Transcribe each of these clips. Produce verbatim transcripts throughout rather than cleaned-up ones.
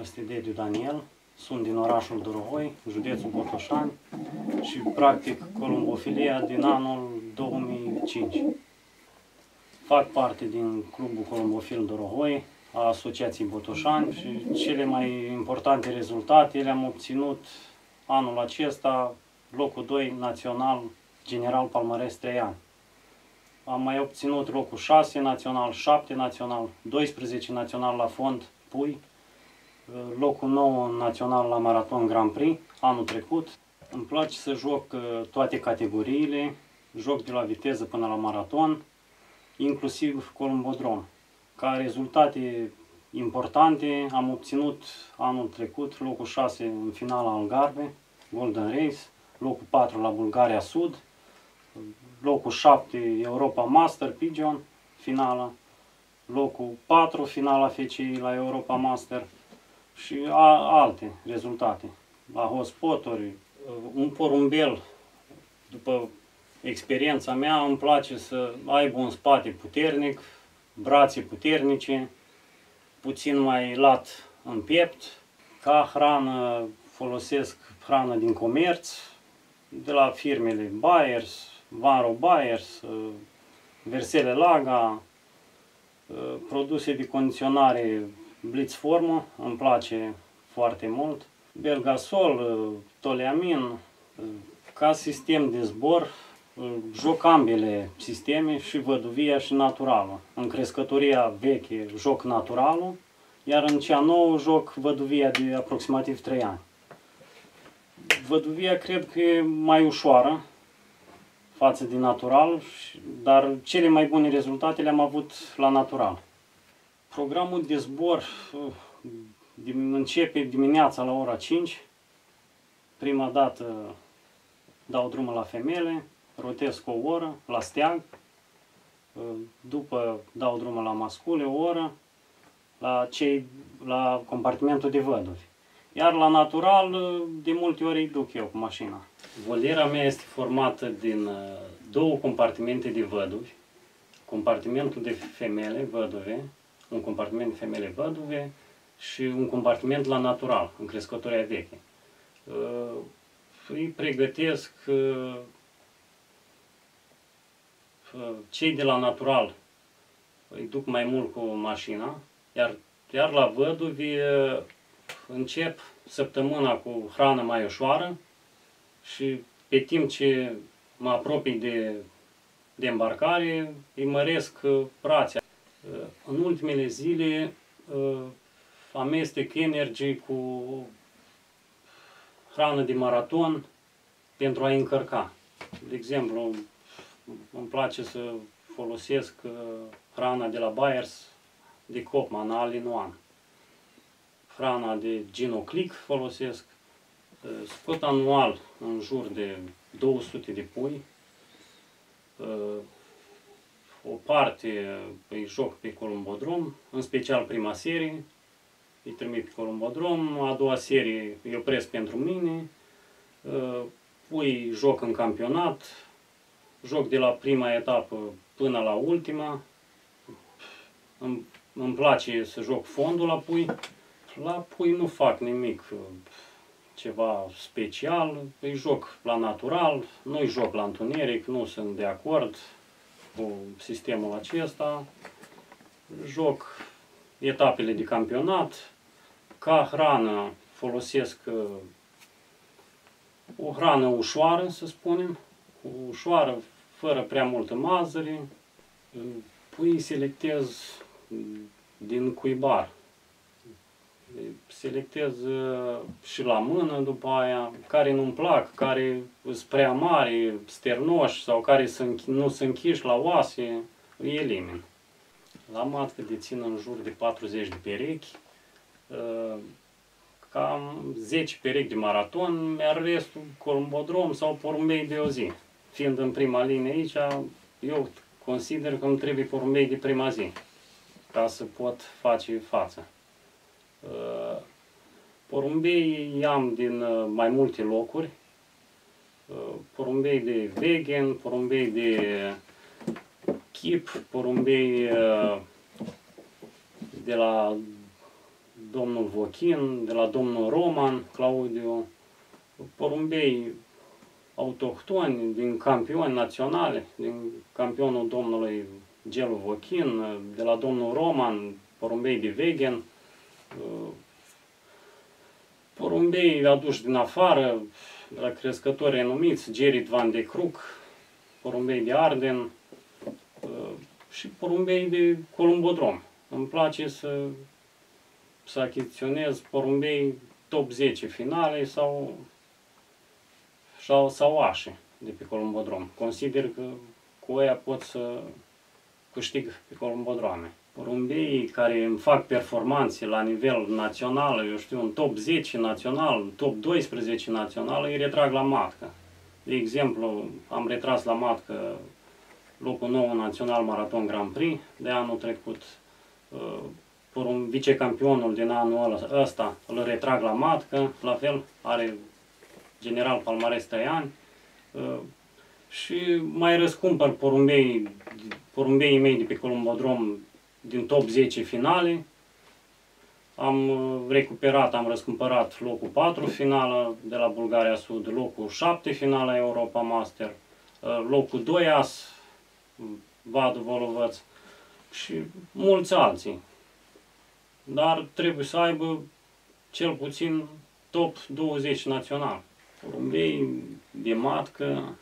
este Dediu Daniel, sunt din orașul Dorohoi, județul Botoșani și practic columbofilia din anul două mii cinci. Fac parte din Clubul Columbofil Dorohoi, a Asociației Botoșani și cele mai importante rezultate le-am obținut anul acesta, locul doi național, general palmares trei ani. Am mai obținut locul șase național, șapte național, doisprezece național la fond pui, locul nouă național la maraton Grand Prix anul trecut. Îmi place să joc toate categoriile, joc de la viteză până la maraton, inclusiv columbodrom. Ca rezultate importante am obținut anul trecut locul șase în finala Algarve, Golden Race, locul patru la Bulgaria Sud, locul șapte Europa Master Pigeon, finala, locul patru finala F C I la Europa Master și a, alte rezultate. La hotspoturi, un porumbel, după experiența mea, îmi place să aibă un spate puternic, brațe puternice, puțin mai lat în piept. Ca hrană folosesc hrană din comerț, de la firmele Bayers, Vanro Bayers, Versele Laga, produse de condiționare Blitzformă, îmi place foarte mult, Belgasol, Toleamin. Ca sistem de zbor, joc ambele sisteme, și văduvia și naturală. În crescătoria veche joc naturalul, iar în cea nouă joc văduvia de aproximativ trei ani. Văduvia cred că e mai ușoară față de natural, dar cele mai bune rezultate le-am avut la natural. Programul de zbor începe dimineața la ora cinci. Prima dată dau drumul la femele, rotez cu o oră la steag, după dau drumul la mascule o oră, la, cei, la compartimentul de văduvi. Iar la natural, de multe ori îi duc eu cu mașina. Voliera mea este formată din două compartimente de văduvi, compartimentul de femele văduve, un compartiment de femele văduve și un compartiment la natural, în crescătoria veche. Îi pregătesc, cei de la natural îi duc mai mult cu mașina, iar, iar la văduvi încep săptămâna cu hrană mai ușoară și pe timp ce mă apropii de, de îmbarcare, îi măresc rația. În ultimele zile amestec energy cu hrană de maraton pentru a încărca. De exemplu, îmi place să folosesc hrana de la Bayers de Kopman, All-in-One. Hrana de Ginoclick folosesc. Scot anual în jur de două sute de pui. O parte îi joc pe columbodrom, în special prima serie, îi trimit pe columbodrom, a doua serie îi opresc pentru mine, pui joc în campionat, joc de la prima etapă până la ultima. Îmi, îmi place să joc fondul la pui. La pui nu fac nimic ceva special, îi joc la natural, nu îi joc la întuneric, nu sunt de acord cu sistemul acesta. Joc etapele de campionat. Ca hrană folosesc o hrană ușoară, să spunem, ușoară, fără prea multă mazăre. Pui selectez din cuibar. Selectez și la mână după aia, care nu-mi plac, care sunt prea mari, sternoși sau care nu sunt închiși la oase, îi elimin. La matcă dețin în jur de patruzeci de perechi, cam zece perechi de maraton, iar restul columbodrom sau porumbei de o zi. Fiind în prima linie aici, eu consider că îmi trebuie porumbei de prima zi, ca să pot face față. Porumbei am din mai multe locuri, porumbei de vegan, porumbei de chip, porumbei de la domnul Vochin, de la domnul Roman Claudiu, porumbei autohtoni, din campioni naționale, din campionul domnului Gelu Vochin, de la domnul Roman, porumbei de Wegen, porumbei aduși din afară, de la crescători renumiți, Gerrit van de Crook, porumbei de Arden și porumbei de columbodrom. Îmi place să, să achiziționez porumbei top zece finale sau, sau, sau așe de pe columbodrom. Consider că cu ăia pot să câștig pe columbodroame. Porumbei care îmi fac performanțe la nivel național, eu știu, un top zece național, top doisprezece național, îi retrag la matcă. De exemplu, am retras la matcă locul nou național Maraton Grand Prix de anul trecut. Porum, vicecampionul din anul ăsta îl retrag la matcă, la fel, are general palmares trei ani. Și mai răscumpăr porumbei, porumbeii mei de pe columbodrom din top zece finale. Am recuperat, am răscumpărat locul patru finală de la Bulgaria Sud, locul șapte finală Europa Master, locul doi as, Vadu Volovăț și mulți alții. Dar trebuie să aibă cel puțin top douăzeci național. Porumbei de matcă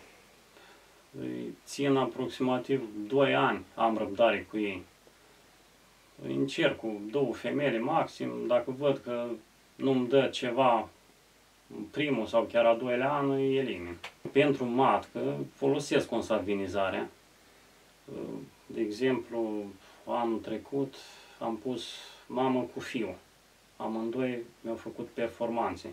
îi țin aproximativ doi ani, am răbdare cu ei. Încerc cu două femele maxim, dacă văd că nu-mi dă ceva în primul sau chiar a doilea an, îi elimin. Pentru matcă folosesc consanguinizarea. De exemplu, anul trecut am pus mamă cu fiu. Amândoi mi-au făcut performanțe.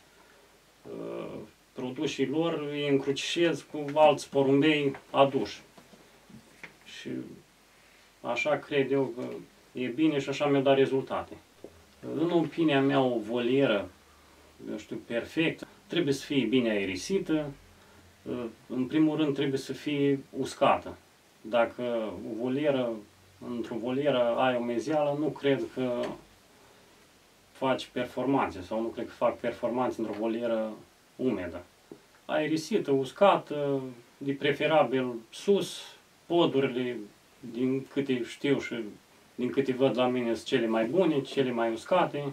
Produsii lor îi încrucișez cu alți porumbei aduși. Și așa cred eu că e bine și așa mi-a dat rezultate. În opinia mea, o volieră, eu știu, perfectă, trebuie să fie bine aerisită, în primul rând trebuie să fie uscată. Dacă o volieră, într-o volieră ai o mezeală, nu cred că faci performanțe sau nu cred că fac performanțe într-o volieră umedă. Aerisită, uscată, de preferabil sus, podurile, din câte știu și din câte văd la mine, sunt cele mai bune, cele mai uscate.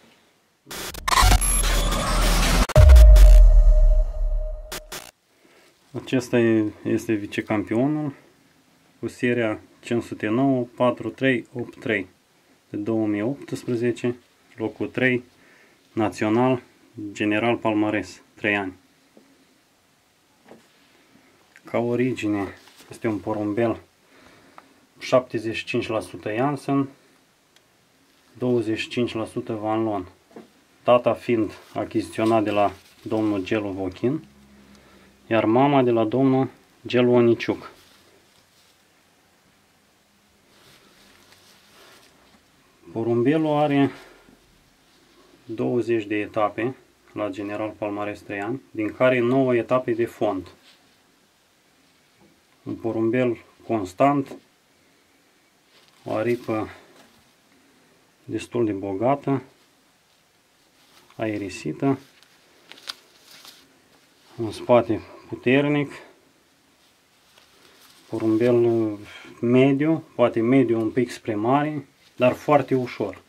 Acesta este vicecampionul cu seria cinci sute nouă patru trei opt trei de două mii optsprezece, locul trei, național, general palmares, trei ani. Ca origine este un porumbel șaptezeci și cinci la sută Janssen, douăzeci și cinci la sută Van Loan. Tata fiind achiziționat de la domnul Gelu Vochin, iar mama de la domnul Gelu Oniciuc. Porumbelul are douăzeci de etape la general palmares trei ani, din care nouă etape de fond. Un porumbel constant, o aripă destul de bogată, aerisită, un spate puternic, porumbel mediu, poate mediu un pic spre mare, dar foarte ușor.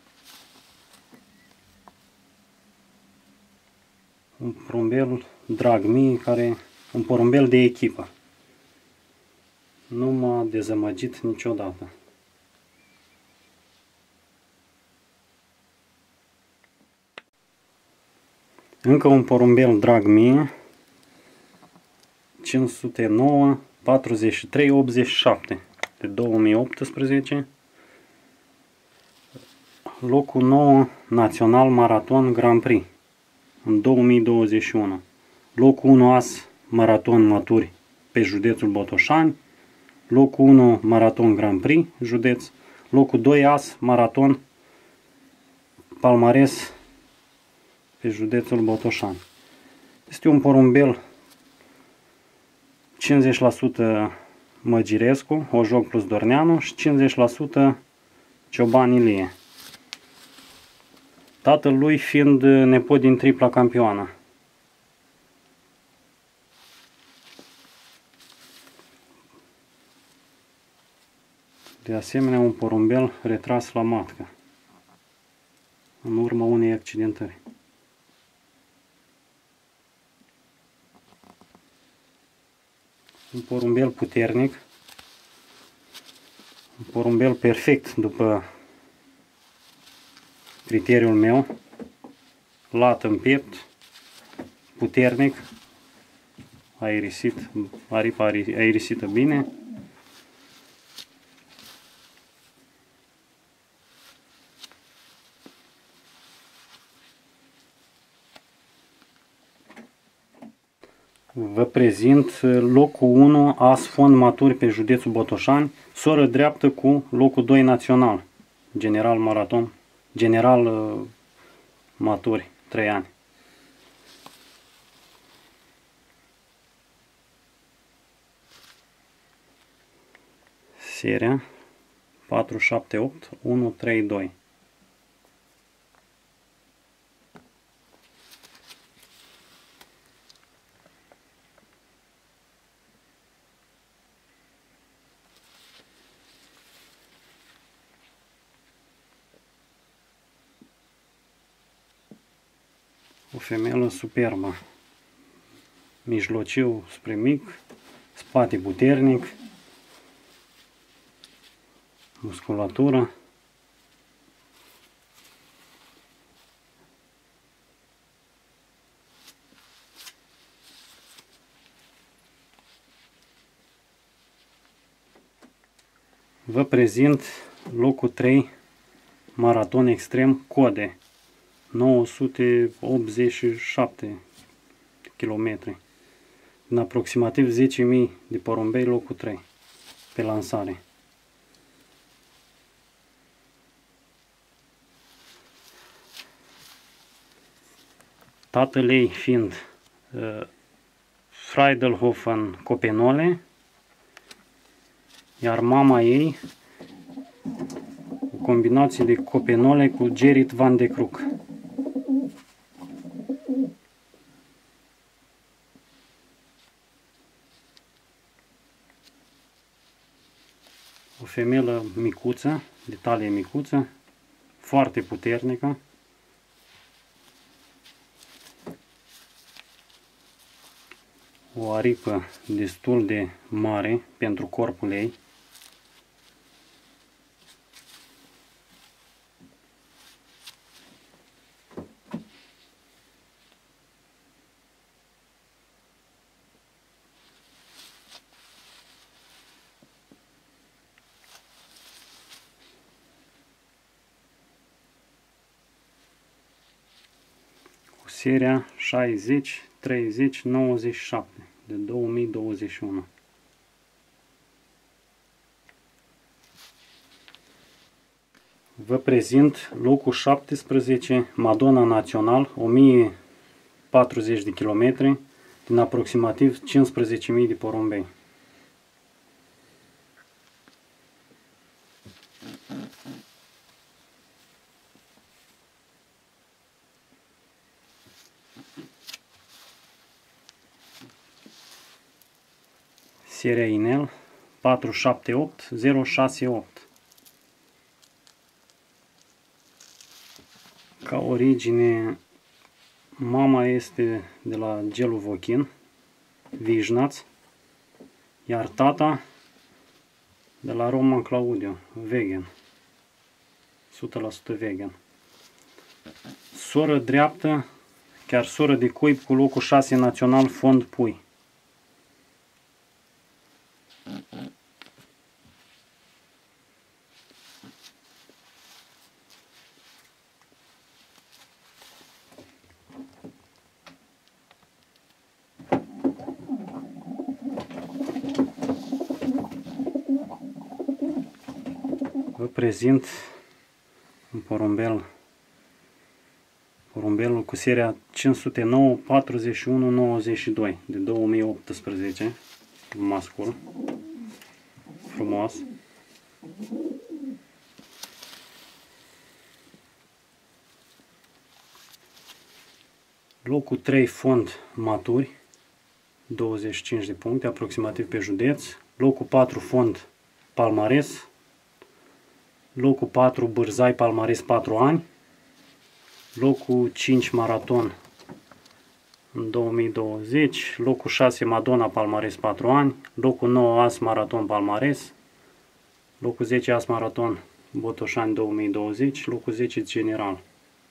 Un porumbel drag mie, care, un porumbel de echipă. Nu m-a dezamăgit niciodată. Încă un porumbel drag mie, cinci sute nouă patruzeci și trei optzeci și șapte de două mii optsprezece, locul nouă național Maraton Grand Prix în două mii douăzeci și unu, locul unu as Maraton Mături pe județul Botoșani, locul unu Maraton Grand Prix județ, locul doi as Maraton palmares pe județul Botoșani. Este un porumbel cincizeci la sută Măgirescu, Ojoc plus Dorneanu și cincizeci la sută Cioban Ilie. tatăl lui fiind nepot din tripla campioană. De asemenea, un porumbel retras la matcă, în urma unei accidentări. Un porumbel puternic, un porumbel perfect după criteriul meu, lat în piept, puternic, aerisit, aripa aerisită bine. Vă prezint locul unu as fond maturi pe județul Botoșani, soră dreaptă cu locul doi național, general maraton, general uh, maturi, trei ani. Seria patru șapte opt unu trei doi. O femelă superbă, mijlociu spre mic, spate puternic, musculatură. Vă prezint locul trei, maraton extrem Code, nouă sute optzeci și șapte kilometri, în aproximativ zece mii de porumbei, locul trei, pe lansare. Tatăl ei fiind uh, Friedelhofen Copenole, iar mama ei o combinație de Copenole cu Gerrit van de Croek. O femelă micuță, de talie micuță, foarte puternică. O aripă destul de mare pentru corpul ei. Seria șaizeci treizeci nouăzeci și șapte de două mii douăzeci și unu. Vă prezint locul șaptesprezece, Madonna Național, o mie patruzeci de kilometri, din aproximativ cincisprezece mii de porumbei. Seria Inel patru șapte opt zero șase opt. Ca origine, mama este de la Gelu Vochin, Vijnaț, iar tata de la Roman Claudiu, vegan, o sută la sută vegan. Soră dreaptă, chiar soră de cuib cu locul șase național, fond pui. Vă prezint un porumbel, porumbelul cu seria cinci sute nouă patruzeci și unu nouăzeci și doi de două mii optsprezece, mascul, frumos. Locul trei fond Maturi, douăzeci și cinci de puncte, aproximativ pe județ. Locul patru fond Palmares. Locul patru Bârzai Palmares patru ani. Locul cinci Maraton în două mii douăzeci. Locul șase Madonna Palmares patru ani. Locul nouă As Maraton Palmares. Locul zece As Maraton Botoșani două mii douăzeci. Locul zece General.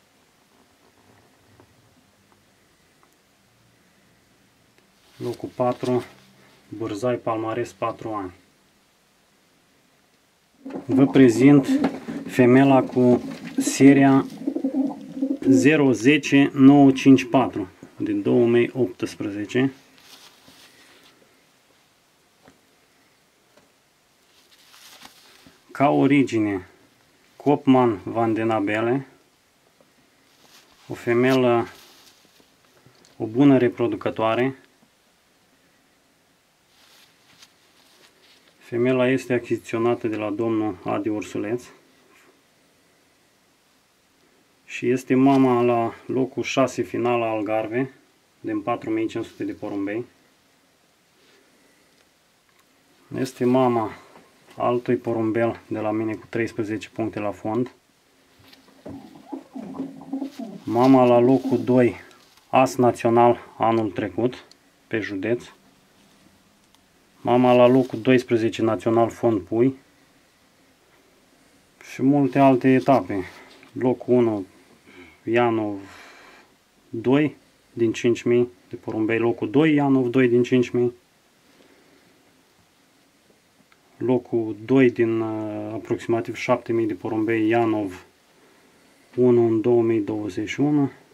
Locul patru Bârzai Palmares patru ani. Vă prezint femela cu seria zero un zero nouă cinci patru din două mii optsprezece. Ca origine Kopman Van den Abele, o femelă, o bună reproducătoare. Femela este achiziționată de la domnul Adi Ursuleț și este mama la locul șase final al Algarve, din patru mii cinci sute de porumbei. Este mama altui porumbel de la mine cu treisprezece puncte la fond. Mama la locul doi As Național anul trecut pe județ. Mama la locul doisprezece Național Fond Pui și multe alte etape. Locul unu Ianov doi din cinci mii de porumbei. Locul doi Ianov doi din cinci mii. Locul doi din uh, aproximativ șapte mii de porumbei Ianov unu în două mii douăzeci și unu.